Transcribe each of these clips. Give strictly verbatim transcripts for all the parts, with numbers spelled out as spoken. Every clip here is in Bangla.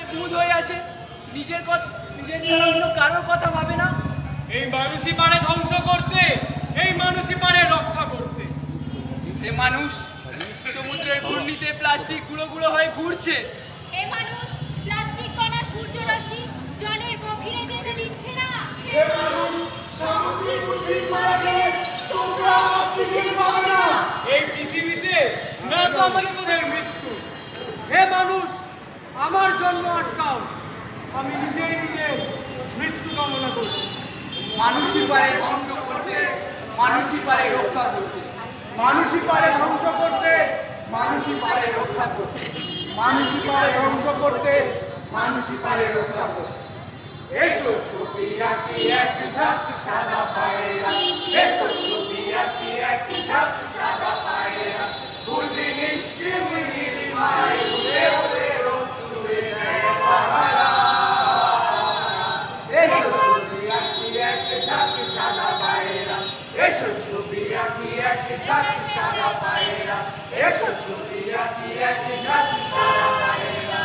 কুঁদ হয়ে আছে, নিজের কথা নিজের ছাড়া অন্য কারোর কথা ভাবে না। এই মানুষই পারে ধ্বংস করতে, এই মানুষই পারে রক্ষা করতে। এ মানুষ সমুদ্রের ঘূর্ণিতে প্লাস্টিক গুঁড়ো গুঁড়ো হয়ে ঘুরছে। এ মানুষ প্লাস্টিক কণা সূর্যরশ্মি জলের গভীরে যেতে দিচ্ছে না। এ মানুষ সামুদ্রিক উদ্ভিদ মারা গেলে তোমরা অক্সিজেন পাবে না। এই পৃথিবীতে না তো আমাকে বোধের মৃত্যু। হে মানুষ, আমার জন্ম আটকাও, আমি নিজেই নিজের মৃত্যু কামনা করছি। মানুষই পারে ধ্বংস করতে, মানুষই পারে রক্ষা করতে। মানুষই পারে ধ্বংস করতে, মানুষই পারে রক্ষা করতে। মানুষই পারে ধ্বংস করতে, মানুষই পারে রক্ষা করতে। এসো ছবি আঁকি এক ঝাঁক সাদা পায়রা, এসো ছবি আঁকি এক ঝাঁক সাদা পায়রা, বুঝি নিশ্চিম নীলিমায় উড়ে উড়ে রোদ্দুরে দেয় পাহারা। এসো ছবি আঁকি এক ঝাঁক সাদা পায়রা, এসো ছবি আঁকি এক ঝাঁক সাদা পায়রা, এসো ছবি আঁকি এক ঝাঁক সাদা পায়রা।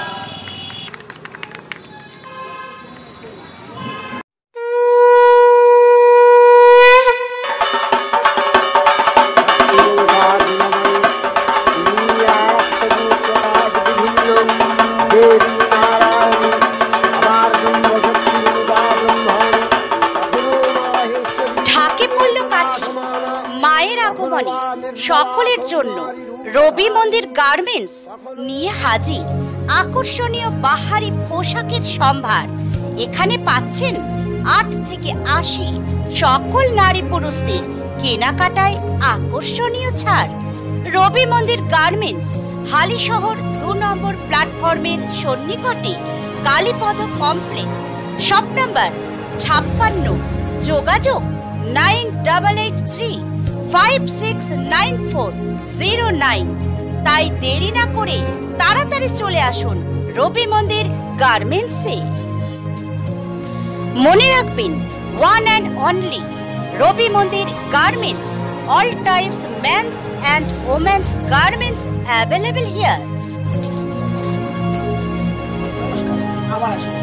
সকলের জন্য রবি মন্দির গার্মেন্টস নিয়ে হাজির আকর্ষণীয় বাহারি পোশাকের সম্ভার। এখানে পাচ্ছেন আট থেকে আশি সকল নারী পুরুষদের কেনাকাটায় আকর্ষণীয় ছাড়। রবি মন্দির গার্মেন্টস হালিশহর দু নম্বর প্ল্যাটফর্মের সন্নিকটে কালীপদ কমপ্লেক্স, শপ নাম্বার ছাপ্পান্ন, যোগাযোগ nine double eight three five six nine four zero nine. তাই দেরি না করে তাড়াতাড়ি চলে আসুন রবি মন্দির গার্মেন্টসে। মনে রাখবেন, one and only Rabi Mandir garments, all types men's and women's garments available here. আবার আসুন।